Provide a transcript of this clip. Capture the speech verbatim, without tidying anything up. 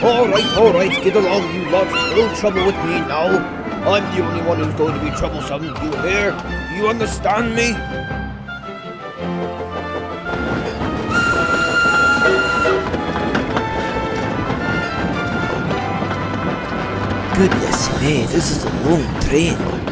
Alright, alright, get along you lot. No trouble with me now. I'm the only one who's going to be troublesome, you hear? You understand me? Goodness me, this is a long train.